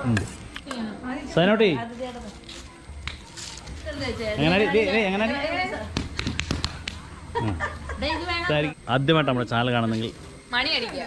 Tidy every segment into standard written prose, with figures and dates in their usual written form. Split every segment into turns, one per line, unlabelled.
സൈനോട്ടി എങ്ങനെ ആദ്യമായിട്ട് നമ്മുടെ ചാനൽ കാണുന്നെങ്കിൽ മണി അടിക്കുക.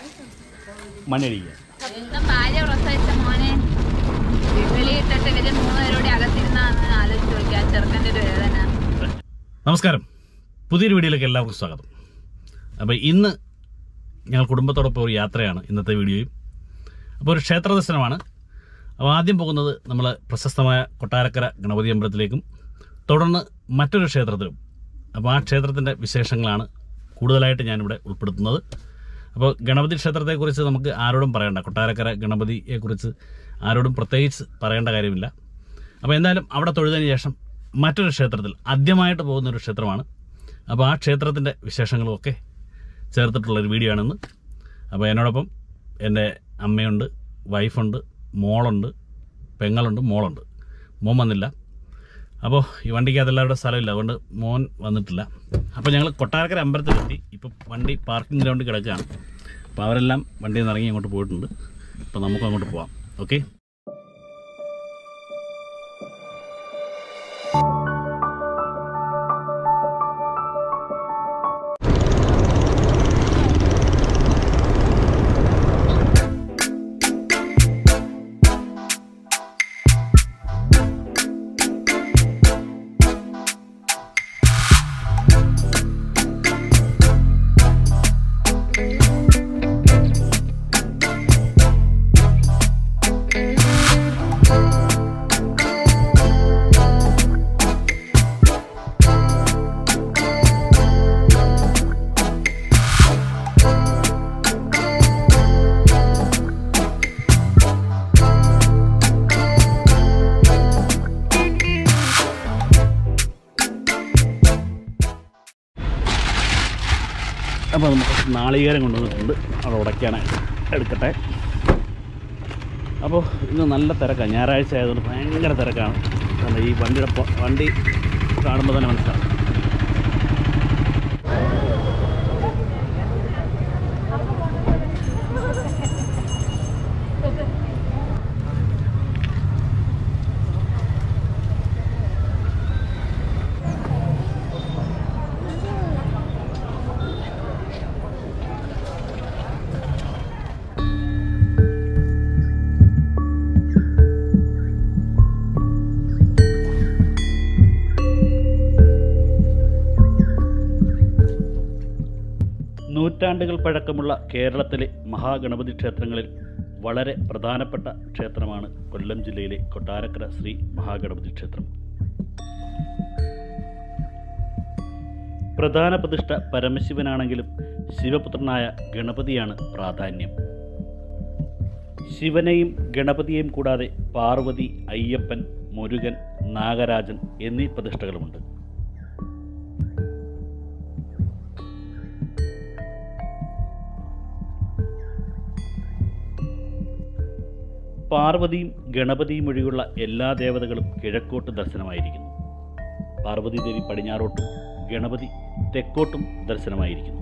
നമസ്കാരം, പുതിയൊരു വീഡിയോയിലേക്ക് എല്ലാവർക്കും സ്വാഗതം. അപ്പോൾ ഇന്ന് ഞങ്ങൾ കുടുംബത്തോടൊപ്പം ഒരു യാത്രയാണ് ഇന്നത്തെ വീഡിയോയും. അപ്പോൾ ഒരു ക്ഷേത്ര ദർശനമാണ്. അപ്പോൾ ആദ്യം പോകുന്നത് നമ്മൾ പ്രശസ്തമായ കൊട്ടാരക്കര ഗണപതി അമ്പലത്തിലേക്കും തുടർന്ന് മറ്റൊരു ക്ഷേത്രത്തിലും. അപ്പോൾ ആ ക്ഷേത്രത്തിൻ്റെ വിശേഷങ്ങളാണ് കൂടുതലായിട്ട് ഞാനിവിടെ ഉൾപ്പെടുത്തുന്നത്. അപ്പോൾ ഗണപതി ക്ഷേത്രത്തെക്കുറിച്ച് നമുക്ക് ആരോടും പറയണ്ട, കൊട്ടാരക്കര ഗണപതിയെക്കുറിച്ച് ആരോടും പ്രത്യേകിച്ച് പറയേണ്ട കാര്യമില്ല. അപ്പോൾ എന്തായാലും അവിടെ തൊഴുതിന് ശേഷം മറ്റൊരു ക്ഷേത്രത്തിൽ ആദ്യമായിട്ട് പോകുന്നൊരു ക്ഷേത്രമാണ്. അപ്പോൾ ആ ക്ഷേത്രത്തിൻ്റെ വിശേഷങ്ങളുമൊക്കെ ചേർത്തിട്ടുള്ളൊരു വീഡിയോ ആണെന്ന്. അപ്പോൾ എന്നോടൊപ്പം എൻ്റെ അമ്മയുണ്ട്, വൈഫുണ്ട്, മോളുണ്ട്, പെങ്ങളുണ്ട്, മോളുണ്ട്. മോൻ വന്നില്ല. അപ്പോൾ ഈ വണ്ടിക്കകത്ത് എല്ലാവരുടെ സ്ഥലമില്ല, അതുകൊണ്ട് മോൻ വന്നിട്ടില്ല. അപ്പോൾ ഞങ്ങൾ കൊട്ടാരക്കര അമ്പലത്തിലെത്തി. ഇപ്പോൾ വണ്ടി പാർക്കിംഗ് ഗ്രൗണ്ടിൽ കിടക്കുകയാണ്. അപ്പോൾ അവരെല്ലാം വണ്ടിയിൽ നിന്ന് ഇറങ്ങി അങ്ങോട്ട് പോയിട്ടുണ്ട്. അപ്പോൾ നമുക്ക് അങ്ങോട്ട് പോവാം. ഓക്കെ. അപ്പോൾ നമുക്ക് നാളികേരം കൊണ്ടുവന്നിട്ടുണ്ട്, അവിടെ ഉടയ്ക്കാനായിട്ട് എടുക്കട്ടെ. അപ്പോൾ ഇന്ന് നല്ല തിരക്കാണ്, ഞായറാഴ്ച ആയതുകൊണ്ട് ഭയങ്കര തിരക്കാണ്. കാരണം ഈ വണ്ടി കാണുമ്പോൾ തന്നെ മനസ്സിലാവും. നൂറ്റാണ്ടുകൾ പഴക്കമുള്ള കേരളത്തിലെ മഹാഗണപതി ക്ഷേത്രങ്ങളിൽ വളരെ പ്രധാനപ്പെട്ട ക്ഷേത്രമാണ് കൊല്ലം ജില്ലയിലെ കൊട്ടാരക്കര ശ്രീ മഹാഗണപതി ക്ഷേത്രം. പ്രധാന പ്രതിഷ്ഠ പരമശിവനാണെങ്കിലും ശിവപുത്രനായ ഗണപതിയാണ് പ്രാധാന്യം. ശിവനെയും ഗണപതിയെയും കൂടാതെ പാർവതി, അയ്യപ്പൻ, മുരുകൻ, നാഗരാജൻ എന്നീ പ്രതിഷ്ഠകളുമുണ്ട്. പാർവതിയും ഗണപതിയും ഒഴികെയുള്ള എല്ലാ ദേവതകളും കിഴക്കോട്ട് ദർശനമായിരിക്കുന്നു. പാർവതി ദേവി പടിഞ്ഞാറോട്ടും ഗണപതി തെക്കോട്ടും ദർശനമായിരിക്കുന്നു.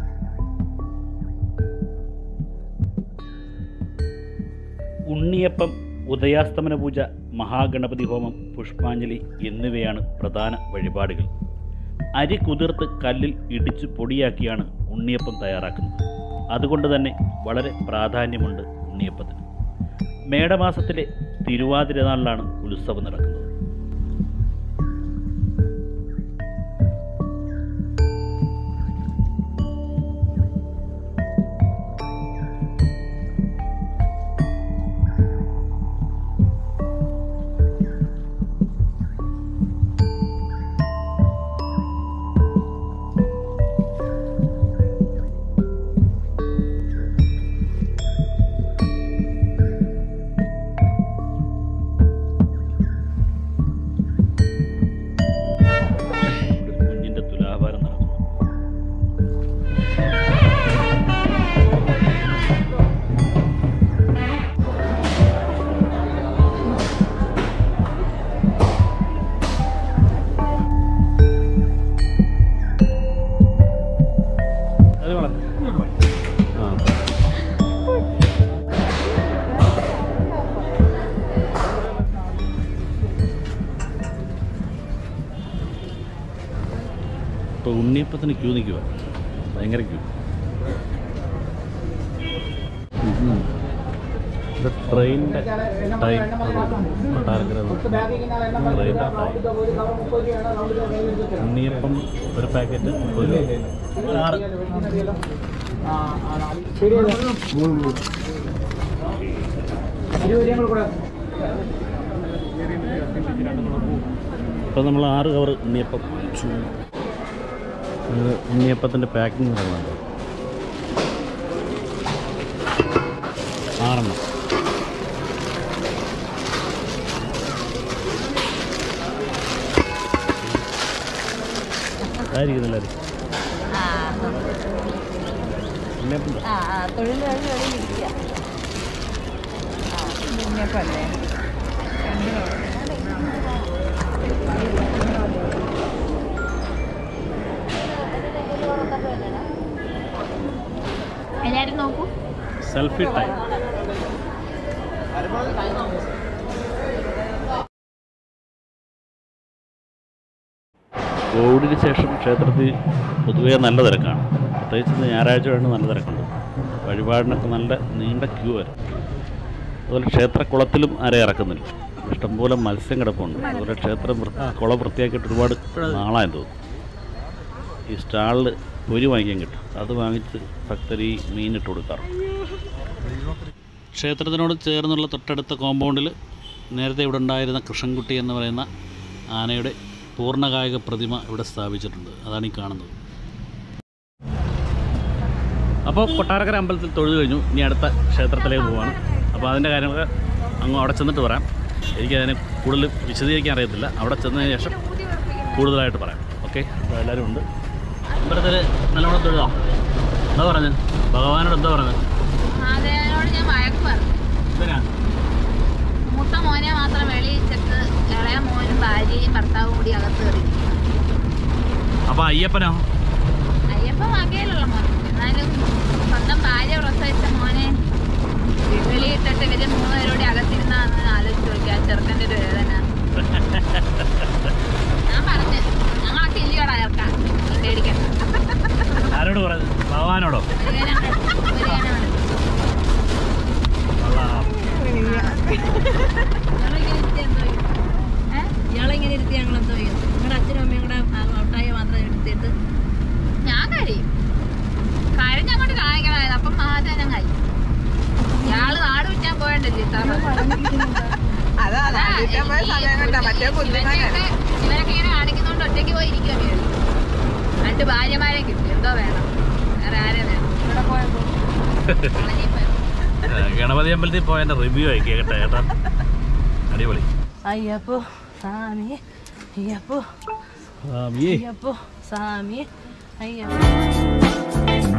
ഉണ്ണിയപ്പം, ഉദയാസ്തമന പൂജ, മഹാഗണപതി ഹോമം, പുഷ്പാഞ്ജലി എന്നിവയാണ് പ്രധാന വഴിപാടുകൾ. അരി കുതിർത്ത് കല്ലിൽ ഇടിച്ച് പൊടിയാക്കിയാണ് ഉണ്ണിയപ്പം തയ്യാറാക്കുന്നത്. അതുകൊണ്ട് തന്നെ വളരെ പ്രാധാന്യമുണ്ട് ഉണ്ണിയപ്പത്തിന്. മേടമാസത്തിലെ തിരുവാതിര നാളിലാണ് ഉത്സവം നടക്കുന്നത്. ഉണ്ണിയപ്പത്തിന് ക്യൂ നിൽക്കുക, ഭയങ്കര ക്യൂ. ഇത് ട്രെയിനിൻ്റെ ടൈം, കൊട്ടാരക്കര ട്രെയിനിൻ്റെ ടൈം. ഉണ്ണിയപ്പം ഒരു പാക്കറ്റ് 6. ഇപ്പം നമ്മൾ 6 കവർ ഉണ്ണിയപ്പം വാങ്ങിച്ചു. ഉണ്ണിയപ്പത്തിൻ്റെ പാക്കിങ് നടക്കുന്നുണ്ട്. 6 എണ്ണം. ആയിരിക്കുന്നില്ല
എല്ലാരും നോക്കൂ.
Selfie time. കോവിഡിന് ശേഷം ക്ഷേത്രത്തിൽ പൊതുവേ നല്ല തിരക്കാണ്. പ്രത്യേകിച്ച് ഞായറാഴ്ചയാണ് നല്ല തിരക്കുണ്ട്. വഴിപാടിനൊക്കെ നല്ല നീണ്ട ക്യൂ വരും. അതുപോലെ ക്ഷേത്രക്കുളത്തിലും ആരെ ഇറക്കുന്നില്ല. ഇഷ്ടംപോലെ മത്സ്യം കിടപ്പുണ്ട്. അതുപോലെ ക്ഷേത്രം കുളം വൃത്തിയാക്കിയിട്ട് ഒരുപാട് നാളായെന്ന് തോന്നുന്നു. ഈ സ്റ്റാളിൽ പൊരി വാങ്ങിക്കാൻ കിട്ടും. അത് വാങ്ങിച്ച് ഭക്തർ ഈ മീനിട്ട് കൊടുക്കാറുണ്ട്. ക്ഷേത്രത്തിനോട് ചേർന്നുള്ള തൊട്ടടുത്ത കോമ്പൗണ്ടിൽ നേരത്തെ ഇവിടെ ഉണ്ടായിരുന്ന കൃഷ്ണൻകുട്ടി എന്ന് പറയുന്ന ആനയുടെ പൂർണ്ണകായിക പ്രതിമ ഇവിടെ സ്ഥാപിച്ചിട്ടുണ്ട്. അതാണ് ഈ കാണുന്നത്. അപ്പോൾ കൊട്ടാരക്കര അമ്പലത്തിൽ തൊഴുതു കഴിഞ്ഞു. ഇനി അടുത്ത ക്ഷേത്രത്തിലേക്ക് പോവാണ്. അപ്പോൾ അതിൻ്റെ കാര്യങ്ങളൊക്കെ അങ്ങ് അവിടെ ചെന്നിട്ട് പറയാം. എനിക്കതിനെ കൂടുതൽ വിശദീകരിക്കാൻ അറിയത്തില്ല. അവിടെ ചെന്നതിന് ശേഷം കൂടുതലായിട്ട് പറയാം. ഓക്കെ, അപ്പോൾ എല്ലാവരും ഉണ്ട്. അമ്പലത്തിൽ നല്ലോണം തൊഴുതാം. എന്താ പറഞ്ഞത്? ഭഗവാനോട് എന്താ പറഞ്ഞത്?
ഞാൻ വഴക്ക് പറഞ്ഞു. മൂത്ത മോനെ മാത്രം വെളിയിച്ചിട്ട് ഇളയ മോനും ഭാര്യയും ഭർത്താവും കൂടി അകത്ത് കയറി.
അപ്പൊ അയ്യപ്പനോ?
അയ്യപ്പൻ വകയിലുള്ള മോൻ. എന്നാലും സ്വന്തം ഭാര്യ പ്രസവിച്ച മോനെ വെളിയിട്ടിട്ട് ഇവര് 3 പേരോടെ അകത്തിരുന്നാന്ന് ആലോചിച്ച് നോക്കിയാ ചെറുക്കൻ്റെ ഒരു വേദന. ഞാൻ പറഞ്ഞു ഞങ്ങളൊക്കെ ഇല്ലയോടാ ചേർക്കാം, പേടിക്കണ്ട.
ആരോട് പറഞ്ഞു? ഭഗവാനോടോ?
ഇയാളെങ്ങനെ ഇരുത്തി ഞങ്ങളെന്തോ ചെയ്യും? നിങ്ങളുടെ അച്ഛനും അമ്മയും കൂടെ ഒട്ടായി മാത്രം എടുത്തിട്ട് ഞാൻ കഴിയും. കഴിഞ്ഞങ്ങോട്ട് കാണിക്കണമായത്. അപ്പം ആദ്യം ഞാൻ കഴിയും. ഇയാള് നാട് വിറ്റാൻ പോയണ്ടല്ലേ ഇവരൊക്കെ ഇങ്ങനെ കാണിക്കുന്നോണ്ട് ഒറ്റയ്ക്ക് പോയി ഇരിക്കുക. 2 ഭാര്യമാരെ കിട്ടി. എന്തോ വേണം? വേറെ ആരെ വേണം? ഇവിടെ പോയപ്പോ
ഗണപതി അമ്പലത്തിൽ പോയതിന്റെ റിവ്യൂ ആയി കേട്ടെ ചേട്ടാ. അടിപൊളി.
അയ്യപ്പോ സ്വാമി, അയ്യപ്പോ, അയ്യപ്പോ സ്വാമി, അയ്യപ്പോ.